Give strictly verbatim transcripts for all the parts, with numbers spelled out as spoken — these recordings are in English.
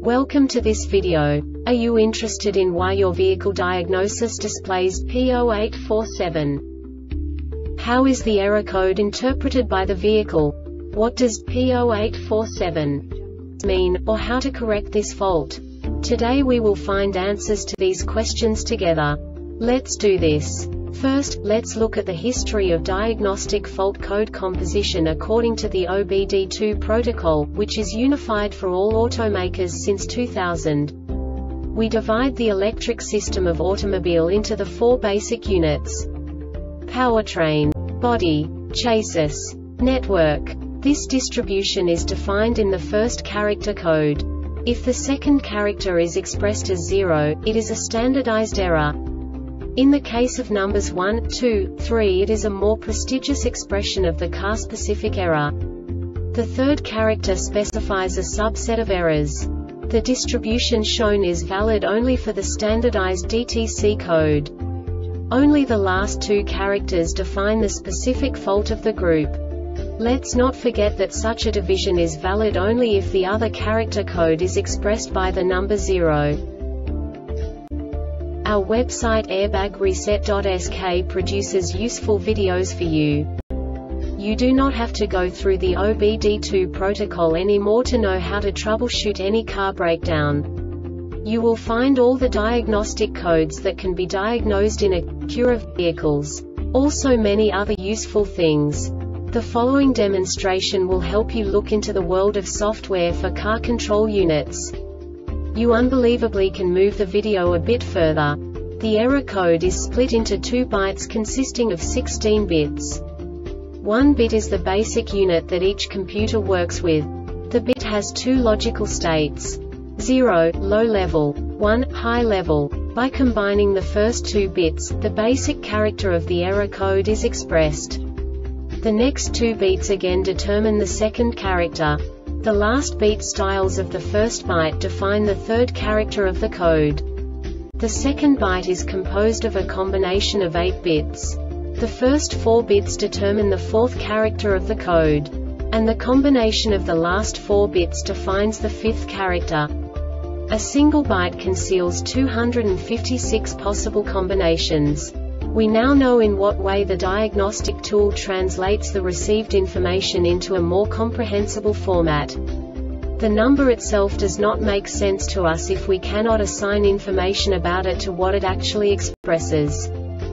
Welcome to this video. Are you interested in why your vehicle diagnosis displays P zero eight four seven? How is the error code interpreted by the vehicle? What does P zero eight four seven mean, or how to correct this fault? Today we will find answers to these questions together. Let's do this. First, let's look at the history of diagnostic fault code composition according to the O B D two protocol, which is unified for all automakers since two thousand. We divide the electric system of automobile into the four basic units: powertrain, body, chassis, network. This distribution is defined in the first character code. If the second character is expressed as zero, it is a standardized error. In the case of numbers one, two, three, it is a more prestigious expression of the car-specific error. The third character specifies a subset of errors. The distribution shown is valid only for the standardized D T C code. Only the last two characters define the specific fault of the group. Let's not forget that such a division is valid only if the other character code is expressed by the number zero. Our website airbag reset dot S K produces useful videos for you. You do not have to go through the O B D two protocol anymore to know how to troubleshoot any car breakdown. You will find all the diagnostic codes that can be diagnosed in a Cure of vehicles. Also many other useful things. The following demonstration will help you look into the world of software for car control units. You unbelievably can move the video a bit further. The error code is split into two bytes consisting of sixteen bits. One bit is the basic unit that each computer works with. The bit has two logical states: zero, low level, one, high level. By combining the first two bits, the basic character of the error code is expressed. The next two beats again determine the second character. The last beat styles of the first byte define the third character of the code. The second byte is composed of a combination of eight bits. The first four bits determine the fourth character of the code. And the combination of the last four bits defines the fifth character. A single byte conceals two hundred fifty-six possible combinations. We now know in what way the diagnostic tool translates the received information into a more comprehensible format. The number itself does not make sense to us if we cannot assign information about it to what it actually expresses.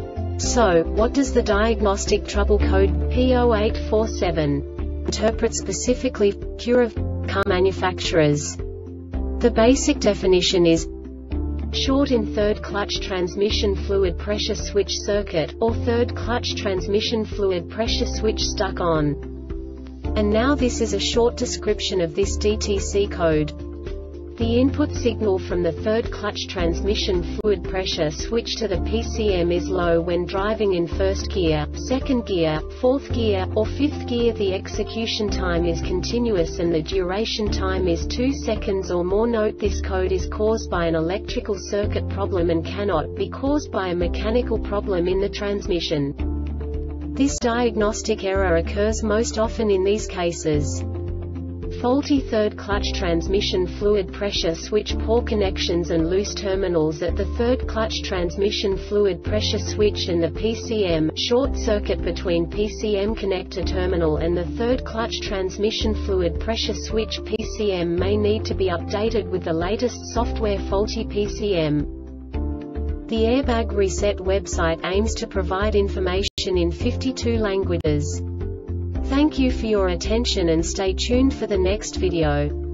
So, what does the diagnostic trouble code P zero eight four seven interpret specifically for Cure of car manufacturers? The basic definition is short in third clutch transmission fluid pressure switch circuit, or third clutch transmission fluid pressure switch stuck on. And now this is a short description of this D T C code. The input signal from the third clutch transmission fluid pressure switch to the P C M is low when driving in first gear, second gear, fourth gear, or fifth gear. The execution time is continuous and the duration time is two seconds or more. Note this code is caused by an electrical circuit problem and cannot be caused by a mechanical problem in the transmission. This diagnostic error occurs most often in these cases: faulty third clutch transmission fluid pressure switch, poor connections and loose terminals at the third clutch transmission fluid pressure switch and the P C M, short circuit between P C M connector terminal and the third clutch transmission fluid pressure switch. P C M may need to be updated with the latest software. Faulty P C M. The Airbag Reset website aims to provide information in fifty-two languages. Thank you for your attention and stay tuned for the next video.